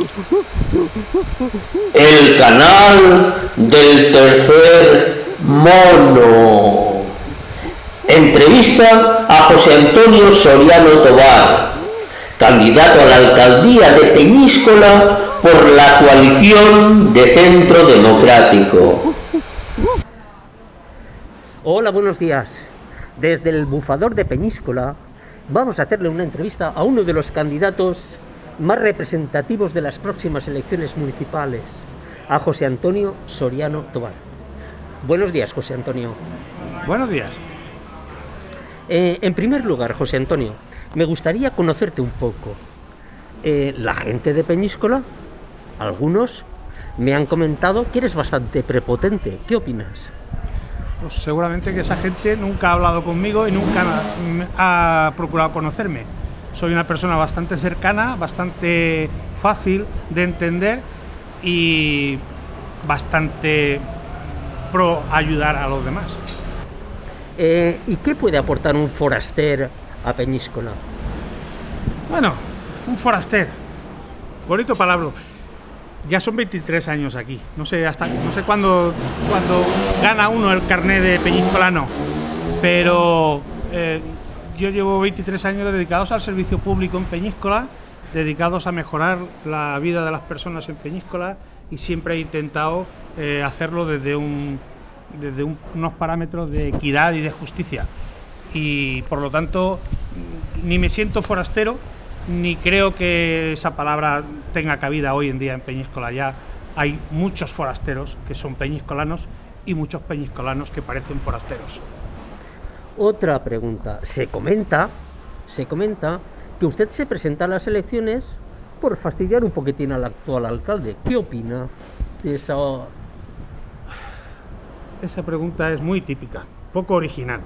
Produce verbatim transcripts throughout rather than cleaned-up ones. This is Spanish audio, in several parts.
El canal del tercer mono. Entrevista a José Antonio Soriano Tobar, candidato a la alcaldía de Peñíscola por la coalición de Centro Democrático. Hola, buenos días. Desde el bufador de Peñíscola vamos a hacerle una entrevista a uno de los candidatos más representativos de las próximas elecciones municipales, a José Antonio Soriano Tobar. Buenos días, José Antonio. Buenos días. Eh, en primer lugar, José Antonio, me gustaría conocerte un poco. Eh, la gente de Peñíscola, algunos, me han comentado que eres bastante prepotente. ¿Qué opinas? Pues seguramente que esa gente nunca ha hablado conmigo y nunca ha procurado conocerme. Soy una persona bastante cercana, bastante fácil de entender y bastante pro ayudar a los demás. Eh, ¿Y qué puede aportar un foraster a Peñíscola? Bueno, un foraster, bonito palabra. Ya son veintitrés años aquí, no sé hasta no sé cuándo cuando gana uno el carnet de peñíscolano, pero eh, yo llevo veintitrés años dedicados al servicio público en Peñíscola, dedicados a mejorar la vida de las personas en Peñíscola, y siempre he intentado eh, hacerlo desde un desde un, unos parámetros de equidad y de justicia, y por lo tanto ni me siento forastero ni creo que esa palabra tenga cabida hoy en día en Peñíscola. Ya hay muchos forasteros que son peñíscolanos y muchos peñíscolanos que parecen forasteros. Otra pregunta. Se comenta, se comenta que usted se presenta a las elecciones por fastidiar un poquitín al actual alcalde. ¿Qué opina de esa...? Esa pregunta es muy típica, poco original.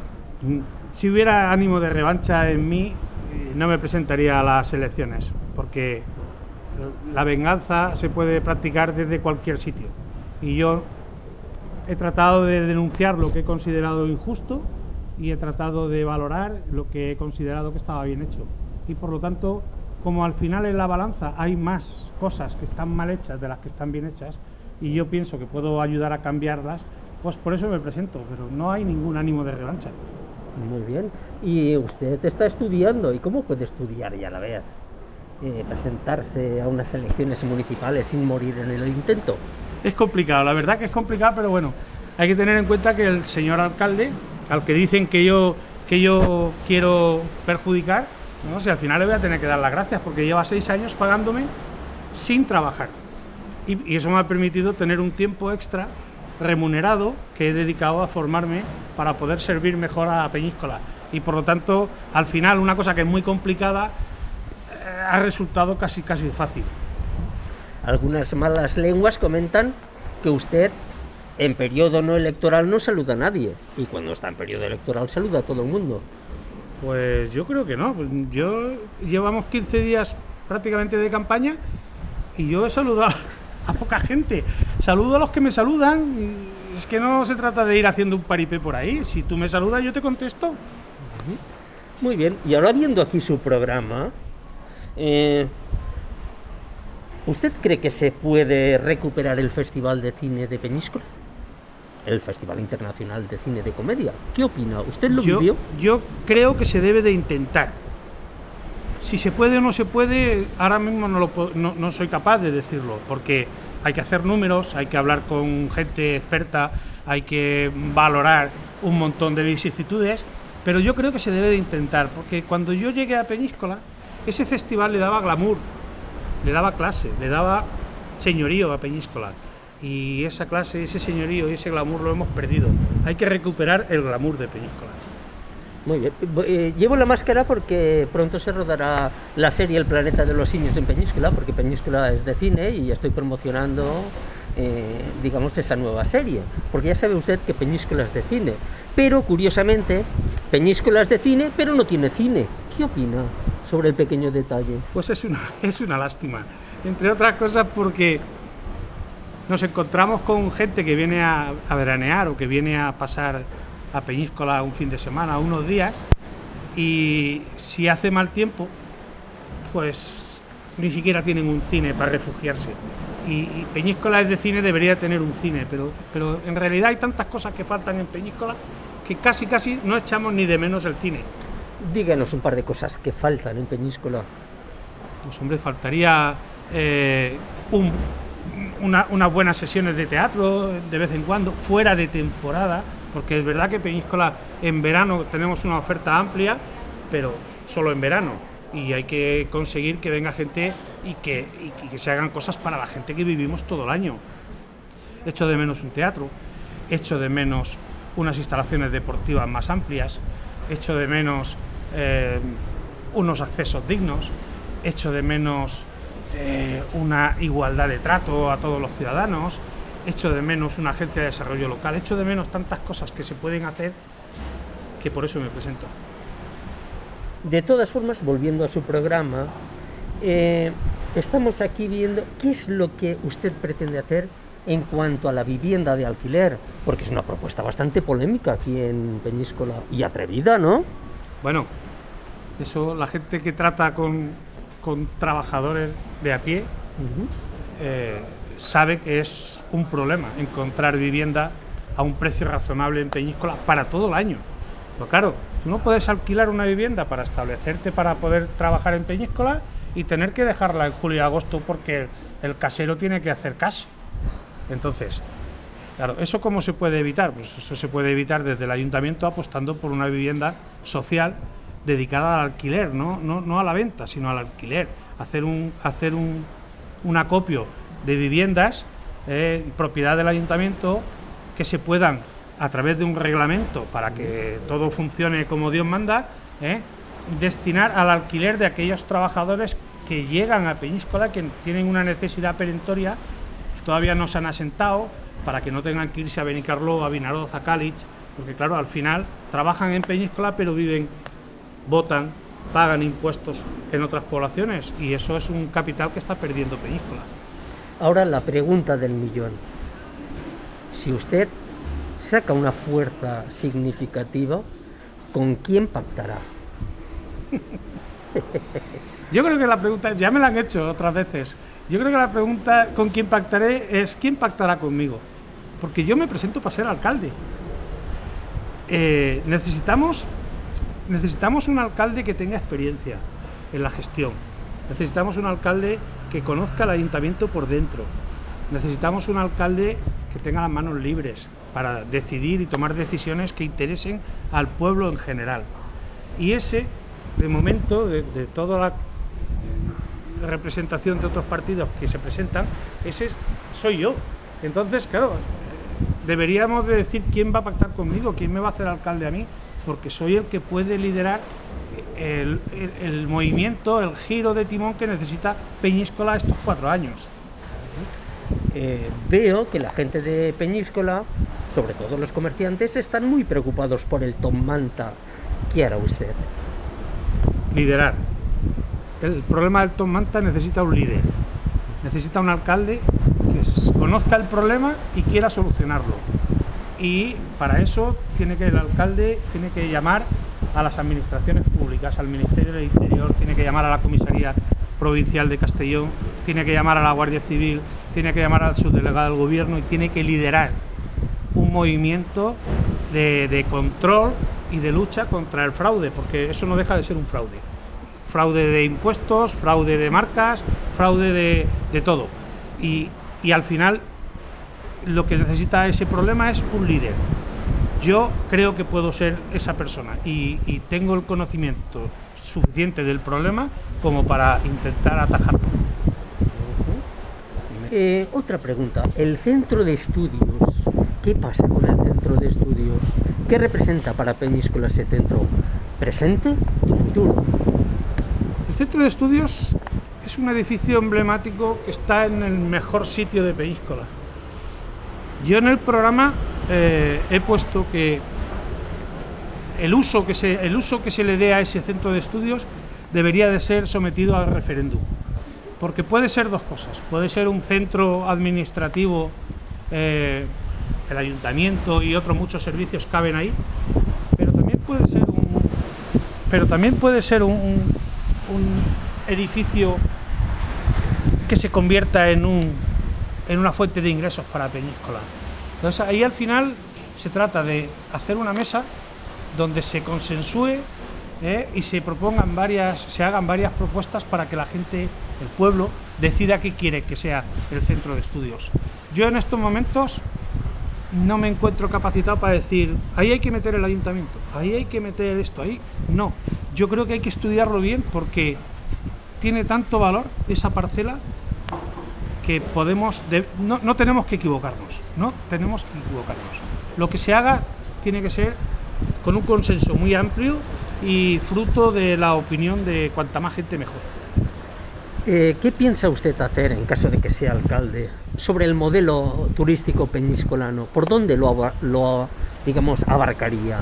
Si hubiera ánimo de revancha en mí, no me presentaría a las elecciones, porque la venganza se puede practicar desde cualquier sitio, y yo he tratado de denunciar lo que he considerado injusto y he tratado de valorar lo que he considerado que estaba bien hecho, y por lo tanto, como al final en la balanza hay más cosas que están mal hechas de las que están bien hechas, y yo pienso que puedo ayudar a cambiarlas, pues por eso me presento, pero no hay ningún ánimo de revancha. Muy bien. Y usted está estudiando. ¿Y cómo puede estudiar y a la vez eh, presentarse a unas elecciones municipales sin morir en el intento? Es complicado, la verdad que es complicado, pero bueno, hay que tener en cuenta que el señor alcalde, al que dicen que yo, que yo quiero perjudicar, no sé, al final le voy a tener que dar las gracias, porque lleva seis años pagándome sin trabajar. Y, y eso me ha permitido tener un tiempo extra remunerado que he dedicado a formarme para poder servir mejor a Peñíscola, y por lo tanto al final una cosa que es muy complicada eh, ha resultado casi casi fácil. Algunas malas lenguas comentan que usted en periodo no electoral no saluda a nadie, y cuando está en periodo electoral saluda a todo el mundo. Pues yo creo que no. Yo llevamos quince días prácticamente de campaña y yo he saludado a poca gente. Saludo a los que me saludan. Es que no se trata de ir haciendo un paripé por ahí. Si tú me saludas, yo te contesto. Muy bien. Y ahora viendo aquí su programa, eh, ¿usted cree que se puede recuperar el Festival de Cine de Peñíscola? El Festival Internacional de Cine de Comedia. ¿Qué opina? ¿Usted lo yo, vivió? Yo creo que se debe de intentar. Si se puede o no se puede, ahora mismo no, lo, no, no soy capaz de decirlo, porque hay que hacer números, hay que hablar con gente experta, hay que valorar un montón de vicisitudes, pero yo creo que se debe de intentar, porque cuando yo llegué a Peñíscola, ese festival le daba glamour, le daba clase, le daba señorío a Peñíscola, y esa clase, ese señorío y ese glamour lo hemos perdido. Hay que recuperar el glamour de Peñíscola. Muy bien. Eh, llevo la máscara porque pronto se rodará la serie El planeta de los simios en Peñíscola, porque Peñíscola es de cine y estoy promocionando, eh, digamos, esa nueva serie. Porque ya sabe usted que Peñíscola es de cine, pero curiosamente Peñíscola es de cine, pero no tiene cine. ¿Qué opina sobre el pequeño detalle? Pues es una, es una lástima, entre otras cosas porque nos encontramos con gente que viene a, a veranear o que viene a pasar a Peñíscola un fin de semana, unos días, y si hace mal tiempo, pues ni siquiera tienen un cine para refugiarse. Y, y Peñíscola es de cine, debería tener un cine, pero, pero en realidad hay tantas cosas que faltan en Peñíscola que casi casi no echamos ni de menos el cine. Díganos un par de cosas que faltan en Peñíscola. Pues hombre, faltaría eh, un, una, unas buenas sesiones de teatro de vez en cuando, fuera de temporada, porque es verdad que Peñíscola en verano tenemos una oferta amplia, pero solo en verano, y hay que conseguir que venga gente y que, y que se hagan cosas para la gente que vivimos todo el año. Echo de menos un teatro, echo de menos unas instalaciones deportivas más amplias, echo de menos eh, unos accesos dignos, echo de menos eh, una igualdad de trato a todos los ciudadanos, echo de menos una agencia de desarrollo local, echo de menos tantas cosas que se pueden hacer, que por eso me presento. De todas formas, volviendo a su programa, eh, estamos aquí viendo qué es lo que usted pretende hacer en cuanto a la vivienda de alquiler, porque es una propuesta bastante polémica aquí en Peñíscola y atrevida, ¿no? Bueno, eso la gente que trata con, con trabajadores de a pie uh-huh. eh, sabe que es un problema encontrar vivienda a un precio razonable en Peñíscola para todo el año. Pero claro, tú no puedes alquilar una vivienda para establecerte, para poder trabajar en Peñíscola y tener que dejarla en julio y agosto porque el casero tiene que hacer cash. Entonces, claro, ¿eso cómo se puede evitar? Pues eso se puede evitar desde el ayuntamiento apostando por una vivienda social dedicada al alquiler, no, no, no a la venta, sino al alquiler. Hacer un, hacer un, un acopio de viviendas, eh, propiedad del ayuntamiento, que se puedan, a través de un reglamento, para que todo funcione como Dios manda, eh, destinar al alquiler de aquellos trabajadores que llegan a Peñíscola, que tienen una necesidad perentoria, todavía no se han asentado, para que no tengan que irse a Benicarló, a Vinaroz, a Cálich, porque claro, al final trabajan en Peñíscola pero viven, votan, pagan impuestos en otras poblaciones, y eso es un capital que está perdiendo Peñíscola. Ahora la pregunta del millón. Si usted saca una fuerza significativa, ¿con quién pactará? Yo creo que la pregunta, ya me la han hecho otras veces, yo creo que la pregunta con quién pactaré es quién pactará conmigo, porque yo me presento para ser alcalde. Eh, necesitamos, necesitamos un alcalde que tenga experiencia en la gestión, necesitamos un alcalde que conozca el ayuntamiento por dentro, necesitamos un alcalde que tenga las manos libres para decidir y tomar decisiones que interesen al pueblo en general. Y ese, de momento, de, de toda la representación de otros partidos que se presentan, ese soy yo. Entonces, claro, deberíamos de decir quién va a pactar conmigo, quién me va a hacer alcalde a mí, porque soy el que puede liderar el, el, el movimiento, el giro de timón que necesita Peñíscola estos cuatro años. Eh, veo que la gente de Peñíscola, sobre todo los comerciantes, están muy preocupados por el Top Manta. ¿Qué hará usted? Liderar. El problema del Top Manta necesita un líder, necesita un alcalde que conozca el problema y quiera solucionarlo. Y para eso tiene que el alcalde tiene que llamar a las administraciones públicas, al Ministerio del Interior, tiene que llamar a la Comisaría Provincial de Castellón, tiene que llamar a la Guardia Civil, tiene que llamar al subdelegado del Gobierno y tiene que liderar un movimiento de, de control y de lucha contra el fraude, porque eso no deja de ser un fraude. Fraude de impuestos, fraude de marcas, fraude de, de todo. Y, y al final lo que necesita ese problema es un líder. Yo creo que puedo ser esa persona y, y tengo el conocimiento suficiente del problema como para intentar atajarlo. Eh, otra pregunta, el centro de estudios, ¿qué pasa con el centro de estudios? ¿Qué representa para Peñíscola ese centro? ¿Presente y futuro? El centro de estudios es un edificio emblemático que está en el mejor sitio de Peñíscola. Yo en el programa eh, he puesto que el uso que, se, el uso que se le dé a ese centro de estudios debería de ser sometido al referéndum. Porque puede ser dos cosas. Puede ser un centro administrativo, eh, el ayuntamiento y otros muchos servicios caben ahí, pero también puede ser un, pero también puede ser un, un edificio que se convierta en, un, en una fuente de ingresos para Peñíscola. Entonces ahí al final se trata de hacer una mesa donde se consensúe ¿eh? y se propongan varias, se hagan varias propuestas para que la gente, el pueblo, decida qué quiere que sea el centro de estudios. Yo en estos momentos no me encuentro capacitado para decir, ahí hay que meter el ayuntamiento, ahí hay que meter esto, ahí no. Yo creo que hay que estudiarlo bien porque tiene tanto valor esa parcela que podemos, de, no, no tenemos que equivocarnos, no tenemos que equivocarnos. Lo que se haga tiene que ser con un consenso muy amplio y fruto de la opinión de cuanta más gente mejor. Eh, ¿Qué piensa usted hacer en caso de que sea alcalde sobre el modelo turístico peñíscolano? ¿Por dónde lo, lo digamos, abarcaría?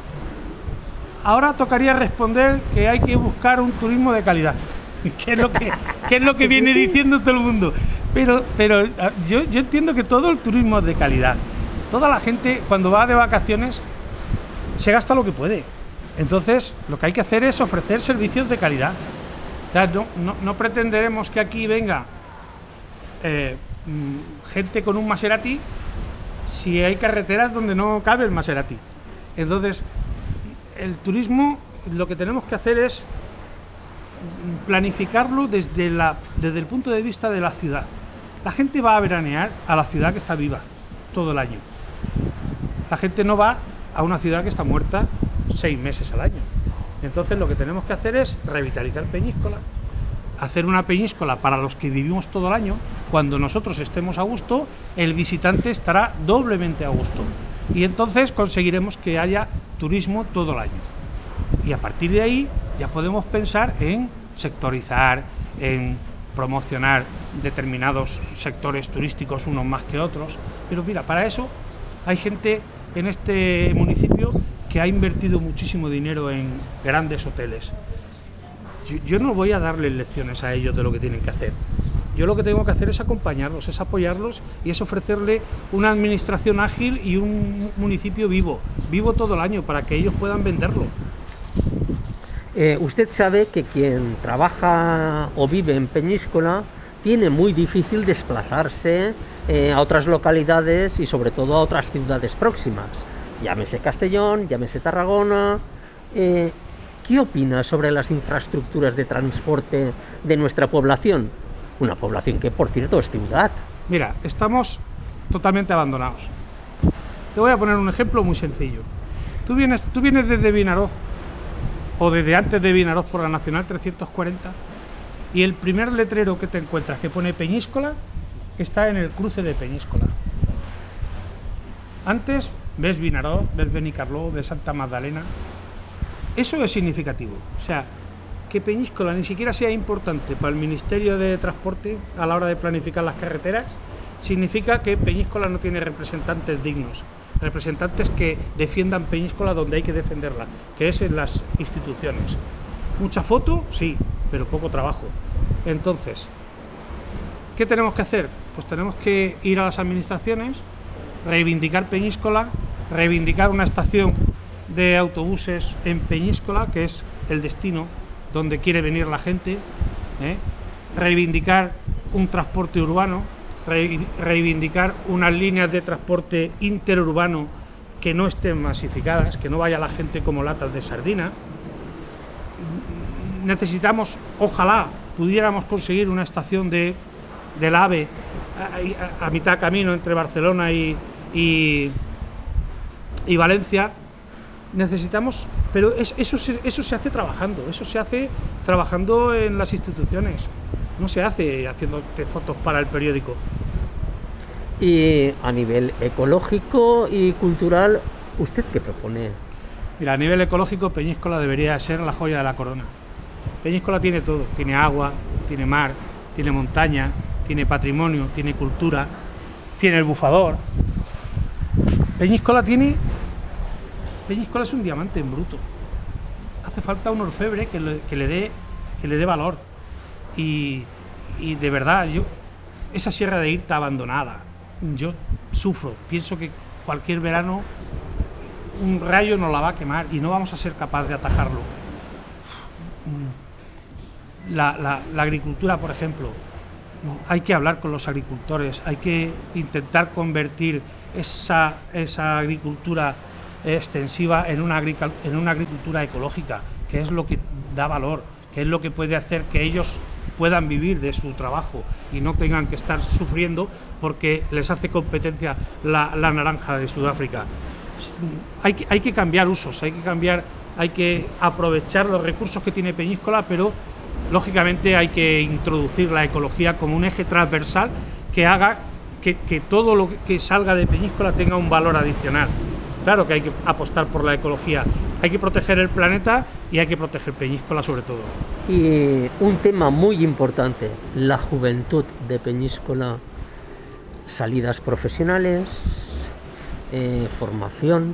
Ahora tocaría responder que hay que buscar un turismo de calidad, que es lo que, que, es lo que viene diciendo todo el mundo. Pero, pero yo, yo entiendo que todo el turismo es de calidad. Toda la gente cuando va de vacaciones se gasta lo que puede. Entonces lo que hay que hacer es ofrecer servicios de calidad. O sea, no, no, no pretenderemos que aquí venga eh, gente con un Maserati si hay carreteras donde no cabe el Maserati. Entonces el turismo lo que tenemos que hacer es planificarlo desde, la, desde el punto de vista de la ciudad. La gente va a veranear a la ciudad que está viva todo el año. La gente no va a una ciudad que está muerta seis meses al año. Entonces lo que tenemos que hacer es revitalizar Peñíscola, hacer una Peñíscola para los que vivimos todo el año. Cuando nosotros estemos a gusto, el visitante estará doblemente a gusto. Y entonces conseguiremos que haya turismo todo el año. Y a partir de ahí ya podemos pensar en sectorizar, en promocionar determinados sectores turísticos, unos más que otros. Pero mira, para eso hay gente en este municipio que ha invertido muchísimo dinero en grandes hoteles. Yo, yo no voy a darles lecciones a ellos de lo que tienen que hacer. Yo lo que tengo que hacer es acompañarlos, es apoyarlos y es ofrecerle una administración ágil y un municipio vivo, vivo todo el año, para que ellos puedan venderlo. Eh, usted sabe que quien trabaja o vive en Peñíscola tiene muy difícil desplazarse eh, a otras localidades y sobre todo a otras ciudades próximas. Llámese Castellón, llámese Tarragona. Eh, ¿Qué opina sobre las infraestructuras de transporte de nuestra población? Una población que, por cierto, es ciudad. Mira, estamos totalmente abandonados. Te voy a poner un ejemplo muy sencillo. Tú vienes, tú vienes desde Vinaroz, o desde antes de Vinaroz por la Nacional trescientos cuarenta, y el primer letrero que te encuentras que pone Peñíscola está en el cruce de Peñíscola. Antes ves Vinaroz, ves Benicarló, ves Santa Magdalena. Eso es significativo. O sea, que Peñíscola ni siquiera sea importante para el Ministerio de Transporte a la hora de planificar las carreteras, significa que Peñíscola no tiene representantes dignos, representantes que defiendan Peñíscola donde hay que defenderla, que es en las instituciones. Mucha foto, sí, pero poco trabajo. Entonces, ¿qué tenemos que hacer? Pues tenemos que ir a las administraciones, reivindicar Peñíscola, reivindicar una estación de autobuses en Peñíscola, que es el destino donde quiere venir la gente, ¿eh? reivindicar un transporte urbano, re reivindicar unas líneas de transporte interurbano que no estén masificadas, que no vaya la gente como latas de sardina. Necesitamos, ojalá pudiéramos conseguir una estación de, del AVE a, a, a mitad camino entre Barcelona y, y, y Valencia. Necesitamos, pero es, eso, se, eso se hace trabajando, eso se hace trabajando en las instituciones, no se hace haciéndote fotos para el periódico. Y a nivel ecológico y cultural, ¿usted qué propone? Mira, a nivel ecológico Peñíscola debería ser la joya de la corona. Peñíscola tiene todo, tiene agua, tiene mar, tiene montaña, tiene patrimonio, tiene cultura, tiene el bufador. Peñíscola tiene... Peñíscola es un diamante en bruto. Hace falta un orfebre que le, que le dé que le dé valor. Y, y de verdad, yo esa Sierra de Irta abandonada, yo sufro. Pienso que cualquier verano un rayo nos la va a quemar y no vamos a ser capaces de atajarlo. La, la, la agricultura, por ejemplo, hay que hablar con los agricultores, hay que intentar convertir esa, esa agricultura extensiva en una, en una agricultura ecológica, que es lo que da valor, que es lo que puede hacer que ellos puedan vivir de su trabajo y no tengan que estar sufriendo porque les hace competencia la, la naranja de Sudáfrica. Hay que, hay que cambiar usos, hay que cambiar, hay que aprovechar los recursos que tiene Peñíscola, pero lógicamente hay que introducir la ecología como un eje transversal que haga que, que todo lo que salga de Peñíscola tenga un valor adicional. Claro que hay que apostar por la ecología, hay que proteger el planeta y hay que proteger Peñíscola sobre todo. Y un tema muy importante, la juventud de Peñíscola, salidas profesionales, eh, formación,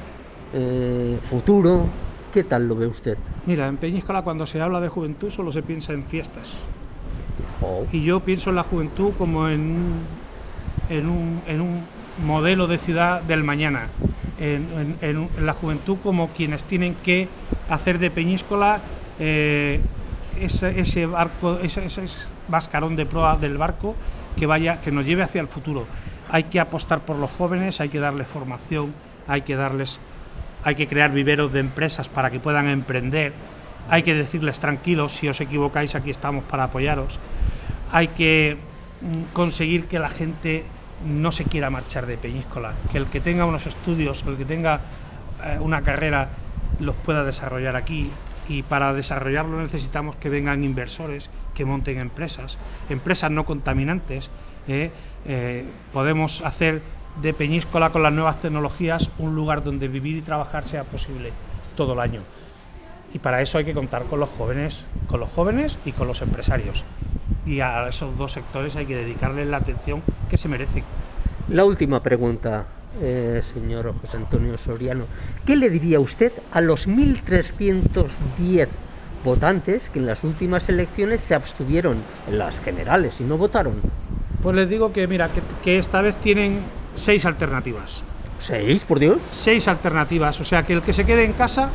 eh, futuro, ¿qué tal lo ve usted? Mira, en Peñíscola cuando se habla de juventud solo se piensa en fiestas. Oh. Y yo pienso en la juventud como en un, en un, en un modelo de ciudad del mañana. En, en, en la juventud como quienes tienen que hacer de Peñíscola eh, ese, ese barco, ese, ese mascarón de proa del barco que vaya, que nos lleve hacia el futuro. Hay que apostar por los jóvenes, hay que darles formación, hay que darles, hay que crear viveros de empresas para que puedan emprender, hay que decirles tranquilos, si os equivocáis aquí estamos para apoyaros, hay que mm, conseguir que la gente no se quiera marchar de Peñíscola, que el que tenga unos estudios, el que tenga eh, una carrera los pueda desarrollar aquí, y para desarrollarlo necesitamos que vengan inversores, que monten empresas, empresas no contaminantes. eh, eh, podemos hacer de Peñíscola con las nuevas tecnologías un lugar donde vivir y trabajar sea posible todo el año, y para eso hay que contar con los jóvenes, con los jóvenes y con los empresarios. Y a esos dos sectores hay que dedicarles la atención que se merecen. La última pregunta, eh, señor José Antonio Soriano. ¿Qué le diría usted a los mil trescientos diez votantes que en las últimas elecciones se abstuvieron en las generales y no votaron? Pues les digo que, mira, que, que esta vez tienen seis alternativas. ¿Seis, por Dios? Seis alternativas, o sea que el que se quede en casa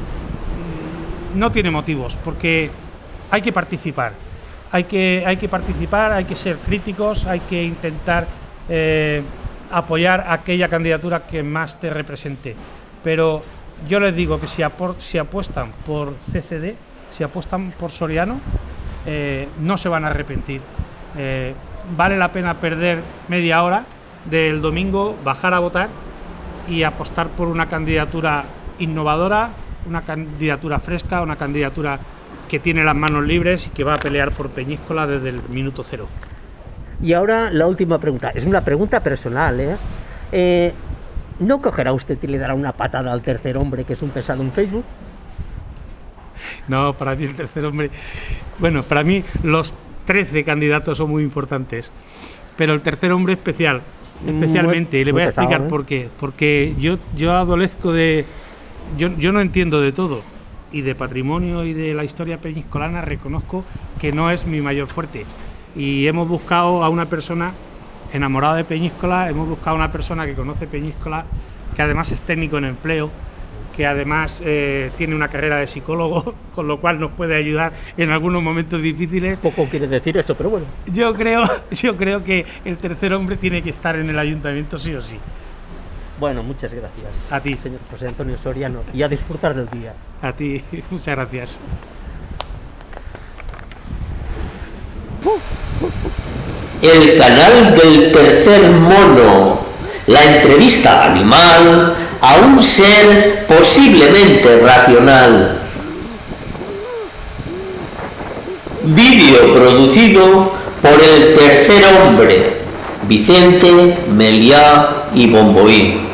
no tiene motivos, porque hay que participar. Hay que, hay que participar, hay que ser críticos, hay que intentar eh, apoyar aquella candidatura que más te represente. Pero yo les digo que si, apor, si apuestan por C C D, si apuestan por Soriano, eh, no se van a arrepentir. Eh, vale la pena perder media hora del domingo, bajar a votar y apostar por una candidatura innovadora, una candidatura fresca, una candidatura que tiene las manos libres y que va a pelear por Peñíscola desde el minuto cero. Y ahora la última pregunta, es una pregunta personal, ¿eh? Eh, ¿no cogerá usted y le dará una patada al tercer hombre, que es un pesado en Facebook? No, para mí el tercer hombre... Bueno, para mí los trece candidatos son muy importantes, pero el tercer hombre especial, especialmente, muy, y le voy a explicar pesado, ¿eh? por qué. Porque yo, yo adolezco de... Yo, yo no entiendo de todo, y de patrimonio y de la historia peñíscolana reconozco que no es mi mayor fuerte, y hemos buscado a una persona enamorada de Peñíscola, hemos buscado a una persona que conoce Peñíscola, que además es técnico en empleo, que además eh, tiene una carrera de psicólogo, con lo cual nos puede ayudar en algunos momentos difíciles. Poco quiere decir eso, pero bueno. Yo creo, yo creo que el tercer hombre tiene que estar en el ayuntamiento sí o sí. Bueno, muchas gracias. A ti, señor José Antonio Soriano, y a disfrutar del día. A ti, muchas gracias. El canal del tercer mono, la entrevista animal a un ser posiblemente racional. Vídeo producido por el tercer hombre, Vicente, Meliá y Bomboí.